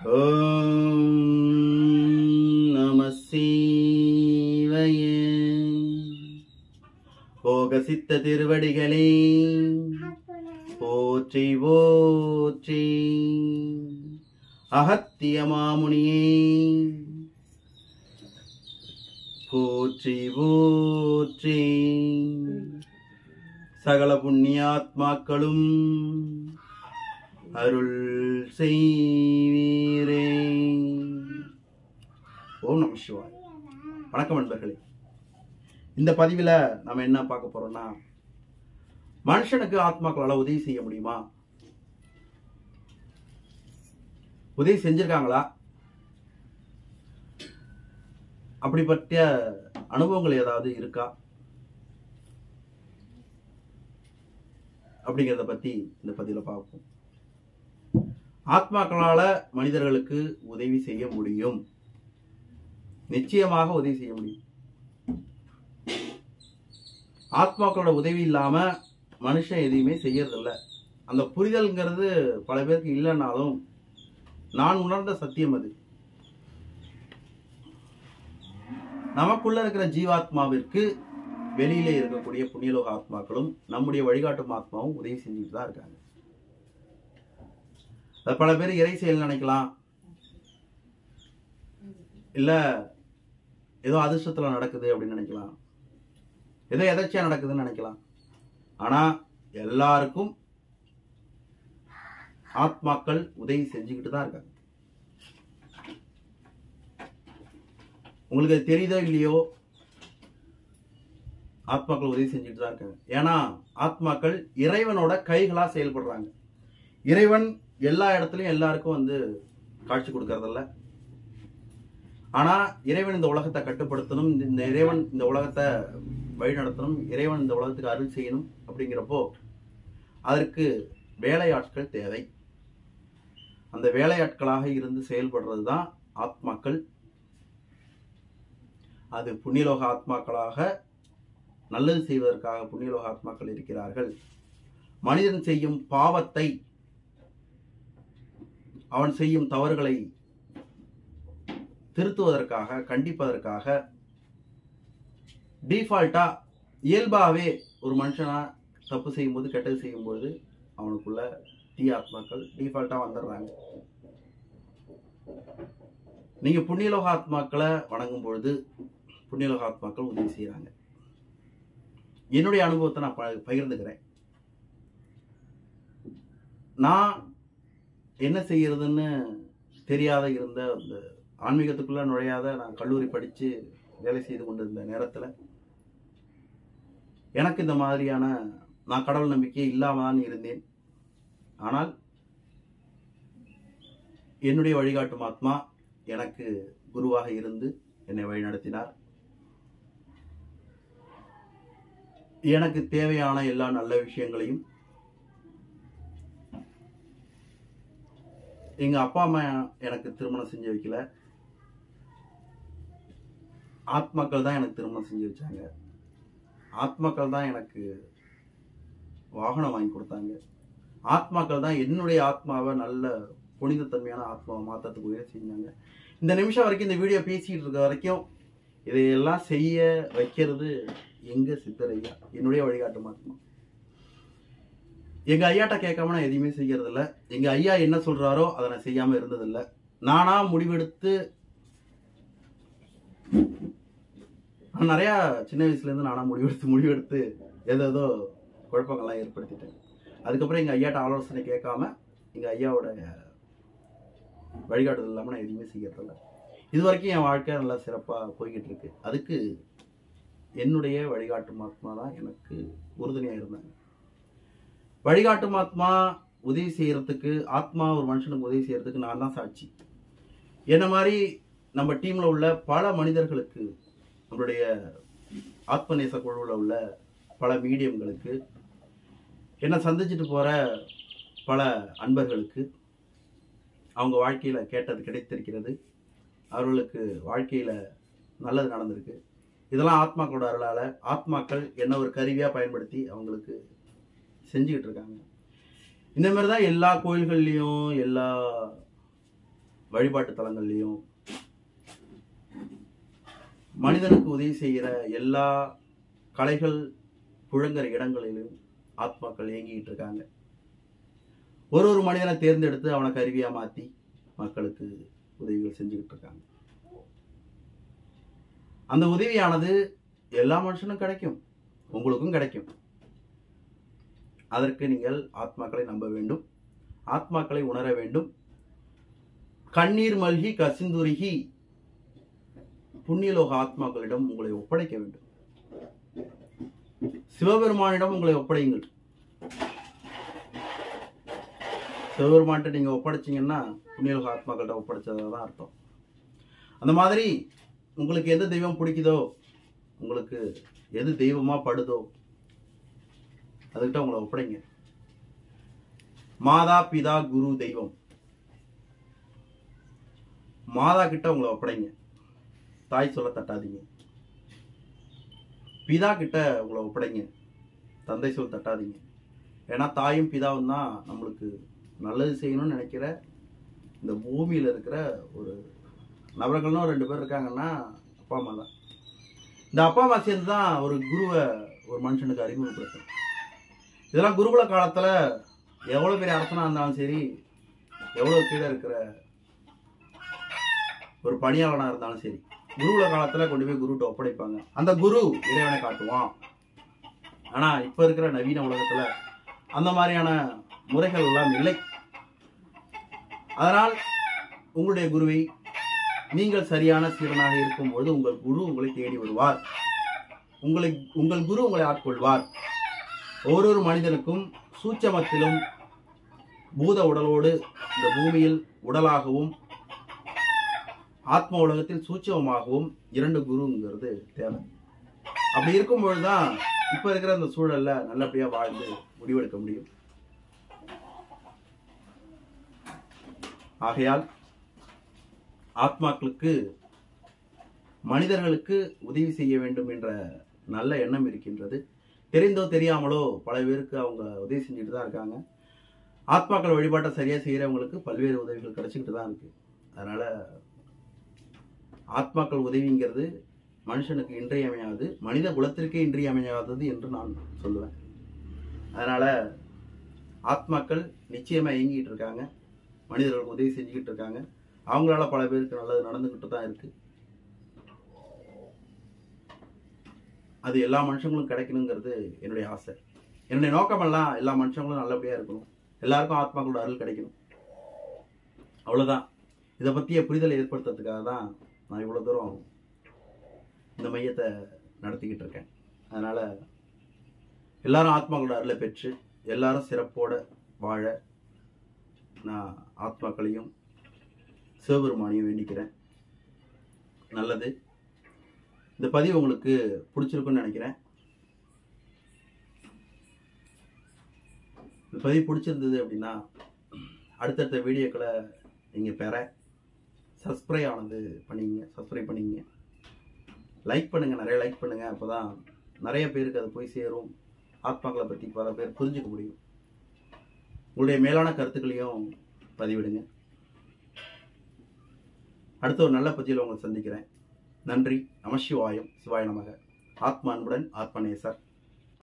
ஓம் நம சிவாய. போக சித்த திருவடிகளே போற்றி போற்றி. அகத்திய மாமுனியே போற்றி போற்றி. சகல புண்ணியாத்மாக்களும் அருள் செய்வீரே. ஓம் நம சிவாய. வணக்கம் நண்பர்களே. இந்த பதிவில் நம்ம என்ன பார்க்க போறோம்னா, மனுஷனுக்கு ஆத்மாக்களால் உதவி செய்ய முடியுமா? உதவி செஞ்சிருக்காங்களா? அப்படிப்பட்ட அனுபவங்கள் ஏதாவது இருக்கா அப்படிங்கிறத பத்தி இந்த பதிவில் பார்ப்போம். ஆத்மாக்களால மனிதர்களுக்கு உதவி செய்ய முடியும், நிச்சயமாக உதவி செய்ய முடியும். ஆத்மாக்களோட உதவி இல்லாம மனுஷன் எதையுமே செய்யறதில்ல. அந்த புரிதல்ங்கிறது பல பேருக்கு இல்லைன்னாலும் நான் உணர்ந்த சத்தியம் அது. நமக்குள்ள இருக்கிற ஜீவாத்மாவிற்கு வெளியிலே இருக்கக்கூடிய புண்ணியலோக ஆத்மாக்களும் நம்முடைய வழிகாட்டும் ஆத்மாவும் உதவி செஞ்சுட்டு தான் இருக்காங்க. பல பேர் இறை செயல் நினைக்கலாம், இல்ல ஏதோ அதிர்ஷ்டத்துல நடக்குது அப்படின்னு நினைக்கலாம், ஏதோ எதர்ச்சியா நடக்குதுன்னு நினைக்கலாம். ஆனா எல்லாருக்கும் ஆத்மாக்கள் உதவி செஞ்சுக்கிட்டு தான் இருக்காங்க. உங்களுக்கு தெரியுதோ இல்லையோ, ஆத்மாக்கள் உதவி செஞ்சுட்டு தான் இருக்காங்க. ஏன்னா ஆத்மாக்கள் இறைவனோட கைகளா செயல்படுறாங்க. இறைவன் எல்லா இடத்துலையும் எல்லாருக்கும் காட்சி கொடுக்கறதில்ல. ஆனா இறைவன் இந்த உலகத்தை கட்டுப்படுத்தணும், இந்த இறைவன் இந்த உலகத்தை வழிநடத்தணும், இறைவன் இந்த உலகத்துக்கு அருள் செய்யணும். அப்படிங்கிறப்போ அதற்கு வேலையாட்கள் தேவை. அந்த வேலையாட்களாக இருந்து செயல்படுறது தான் ஆத்மாக்கள். அது புண்ணியலோக ஆத்மாக்களாக நல்லது செய்வதற்காக புண்ணியலோக ஆத்மாக்கள் இருக்கிறார்கள். மனிதன் செய்யும் பாவத்தை, அவன் செய்யும் தவறுகளை திருத்துவதற்காக, கண்டிப்பதற்காக டிஃபால்ட்டா இயல்பாகவே ஒரு மனுஷனா தப்பு செய்யும்போது, கெட்டது செய்யும்போது அவனுக்குள்ள தீ ஆத்மாக்கள் டிஃபால்ட்டா வந்துடுறாங்க. நீங்க புண்ணியலோக ஆத்மாக்களை வணங்கும் பொழுது புண்ணியலோக ஆத்மாக்கள் உதவி செய்யறாங்க. என்னுடைய அனுபவத்தை நான் பகிர்ந்துக்கிறேன். நான் என்ன செய்யறதுன்னு தெரியாத இருந்த, அந்த ஆன்மீகத்துக்குள்ள நுழையாத நான் கல்லூரி படிச்சு வேலை செய்து கொண்டிருந்த நேரத்துல எனக்கு இந்த மாதிரியான, நான் கடவுள் நம்பிக்கை இல்லாம தான் இருந்தேன். ஆனால் என்னுடைய வழிகாட்டும் ஆத்மா எனக்கு குருவாக இருந்து என்னை வழிநடத்தினார். எனக்கு தேவையான எல்லா நல்ல விஷயங்களையும், எங்க அப்பா அம்மா எனக்கு திருமணம் செஞ்சு வைக்கல, ஆத்மாக்கள் தான் எனக்கு திருமணம் செஞ்சு வச்சாங்க. ஆத்மாக்கள் தான் எனக்கு வாகனம் வாங்கி கொடுத்தாங்க. ஆத்மாக்கள் தான் என்னுடைய ஆத்மாவை நல்ல புனிதத்தன்மையான ஆத்மாவை மாற்றத்துக்கு உதவி செஞ்சாங்க. இந்த நிமிஷம் வரைக்கும், இந்த வீடியோ பேசிக்கிட்டு இருக்க வரைக்கும் இதையெல்லாம் செய்ய வைக்கிறது எங்க சித்தர் ஐயா, என்னுடைய வழிகாட்டும் ஆத்மா. எங்க ஐயாட்ட கேட்காம நான் எதையுமே செய்யறது இல்லை. எங்க ஐயா என்ன சொல்றாரோ அதை நான் செய்யாம இருந்ததில்லை. நானா முடிவெடுத்து, நான் நிறைய சின்ன வயசுல இருந்து நானா முடிவெடுத்து ஏதோ குழப்பங்கள்லாம் ஏற்படுத்திட்டேன். அதுக்கப்புறம் எங்க ஐயாட்ட ஆலோசனை கேட்காம, எங்க ஐயாவோட வழிகாட்டுதல் இல்லாம நான் எதுவுமே செய்யறதில்ல. இது வரைக்கும் என் வாழ்க்கை நல்லா சிறப்பா போய்கிட்டு இருக்கு. அதுக்கு என்னுடைய வழிகாட்டும் ஆத்மா தான் எனக்கு உறுதுணையா இருந்தாங்க. வழிகாட்டும் ஆத்மா உதவி செய்யறதுக்கு, ஆத்மா ஒரு மனுஷனுக்கு உதவி செய்யறதுக்கு நான் தான் சாட்சி. என்ன மாதிரி நம்ம டீம்ல உள்ள பல மனிதர்களுக்கு, நம்மளுடைய ஆத்மநேச குழுவில் உள்ள பல மீடியம்களுக்கு, என்ன சந்திச்சுட்டு போற பல அன்பர்களுக்கு அவங்க வாழ்க்கையில கேட்டது கிடைத்திருக்கிறது. அவர்களுக்கு வாழ்க்கையில நல்லது நடந்திருக்கு. இதெல்லாம் ஆத்மாக்களோட அருளால, ஆத்மாக்கள் என்ன ஒரு கருவியா பயன்படுத்தி அவங்களுக்கு செஞ்சுக்கிட்டு இருக்காங்க. இந்த மாதிரி தான் எல்லா கோயில்கள்லையும், எல்லா வழிபாட்டு தலங்கள்லையும் மனிதனுக்கு உதவி செய்கிற எல்லா கலைகள் புழங்குற இடங்களிலும் ஆத்மாக்கள் இயங்கிட்டு இருக்காங்க. ஒரு மனிதனை தேர்ந்தெடுத்து அவனை கருவியா மாத்தி மக்களுக்கு உதவிகள் செஞ்சுக்கிட்டு இருக்காங்க. அந்த உதவியானது எல்லா மனுஷனும் கிடைக்கும், உங்களுக்கும் கிடைக்கும். அதற்கு நீங்கள் ஆத்மாக்களை நம்ப வேண்டும், ஆத்மாக்களை உணர வேண்டும். கண்ணீர் மல்கி கசிந்துருகி புண்ணியலோக ஆத்மாக்களிடம் உங்களை ஒப்படைக்க வேண்டும். சிவபெருமானிடம் உங்களை ஒப்படையுங்கள். சிவபெருமான்கிட்ட நீங்க ஒப்படைச்சிங்கன்னா புண்ணியலோக ஆத்மாக்கள்கிட்ட ஒப்படைச்சதான் அர்த்தம். அந்த மாதிரி உங்களுக்கு எந்த தெய்வம் பிடிக்குதோ, உங்களுக்கு எது தெய்வமா படுதோ அதுக்கிட்ட உங்களை ஒப்படைங்க. மாதா பிதா குரு தெய்வம், மாதா கிட்ட உங்களை ஒப்படைங்க. தாய் சொல்ல தட்டாதீங்க. பிதா கிட்ட உங்களை ஒப்படைங்க, தந்தை சொல் தட்டாதீங்க. ஏன்னா தாயும் பிதாவும் தான் நம்மளுக்கு நல்லது செய்யணும்னு நினைக்கிற இந்த பூமியில் இருக்கிற ஒரு நபர்கள்னு 2 பேர் இருக்காங்கன்னா அப்பா அம்மா தான். இந்த அப்பா அம்மா சேர்ந்து தான் ஒரு குருவை ஒரு மனுஷனுக்கு அறிமுகப்படுத்தும். இதெல்லாம் குருகுல காலத்தில் எவ்வளோ பெரிய அரசனாக இருந்தாலும் சரி, எவ்வளோ கீழே இருக்கிற ஒரு பணியாளனாக இருந்தாலும் சரி, குருகுல காலத்தில் கொண்டு போய் குருட்ட ஒப்படைப்பாங்க. அந்த குரு இறைவனை காட்டுவான். ஆனால் இப்போ இருக்கிற நவீன உலகத்தில் அந்த மாதிரியான முறைகள் எல்லாம் இல்லை. அதனால் உங்களுடைய குருவை நீங்கள் சரியான சீடனாக இருக்கும்போது உங்கள் குரு உங்களை தேடி வருவார். உங்கள் குரு உங்களை ஆட்கொள்வார். ஒவ்வொரு மனிதனுக்கும் சூட்சமத்திலும் பூத உடலோடு இந்த பூமியில் உடலாகவும் ஆத்ம உலகத்தில் சூட்சமாகவும் 2 குருங்கிறது தேவை. அப்படி இருக்கும்பொழுதுதான் இப்ப இருக்கிற அந்த சூழல்ல நல்லபடியா வாழ்ந்து முடிவெடுக்க முடியும். ஆகையால் ஆத்மாக்களுக்கு மனிதர்களுக்கு உதவி செய்ய வேண்டும் என்ற நல்ல எண்ணம் இருக்கின்றது. தெரிந்தோ தெரியாமலோ பல பேருக்கு அவங்க உதவி செஞ்சுட்டு தான் இருக்காங்க. ஆத்மாக்கள் வழிபாட்டை சரியா செய்யறவங்களுக்கு பல்வேறு உதவிகள் கிடைச்சிக்கிட்டு தான் இருக்கு. அதனால ஆத்மாக்கள் உதவிங்கிறது மனுஷனுக்கு இன்றியமையாது, மனித குலத்திற்கே இன்றியமையாதது என்று நான் சொல்லுவேன். அதனால ஆத்மாக்கள் நிச்சயமா இயங்கிட்டு இருக்காங்க, மனிதர்களுக்கு உதவி செஞ்சுக்கிட்டு இருக்காங்க. அவங்களால பல பேருக்கு நல்லது நடந்துகிட்டு தான் இருக்கு. அது எல்லா மனுஷங்களும் கிடைக்கணுங்கிறது என்னுடைய ஆசை. என்னுடைய நோக்கமெல்லாம் எல்லா மனுஷங்களும் நல்லபடியா இருக்கணும், எல்லாருக்கும் ஆத்மாக்களோட அருள் கிடைக்கணும், அவ்வளவுதான். இதை பற்றிய புரிதலை ஏற்படுத்துறதுக்காக தான் நான் இவ்வளோ தூரம் இந்த மையத்தை நடத்திக்கிட்டு இருக்கேன். அதனால் எல்லாரும் ஆத்மாக்களோட அருளை பெற்று எல்லாரும் சிறப்போட வாழ நான் ஆத்மாக்களையும் சிவபெருமானையும் வேண்டிக்கிறேன். நல்லது. இந்த பதிவு உங்களுக்கு பிடிச்சிருக்குன்னு நினைக்கிறேன். இந்த பதிவு பிடிச்சிருந்தது அப்படின்னா அடுத்தடுத்த வீடியோக்களை நீங்கள் பெற சப்ஸ்கிரைப் பண்ணிங்க, லைக் பண்ணுங்கள், நிறைய லைக் பண்ணுங்கள். அப்போ தான் நிறைய பேருக்கு அது போய் சேரும், ஆத்மாக்களை பற்றி பல பேர் புரிஞ்சுக்க முடியும். உங்களுடைய மேலான கருத்துக்களையும் பதிவிடுங்க. அடுத்த ஒரு நல்ல பதிவில் உங்களை சந்திக்கிறேன். நன்றி. நமசிவாயம். சிவாய நமக. ஆத்மா அன்புடன் ஆத்மநேசர்.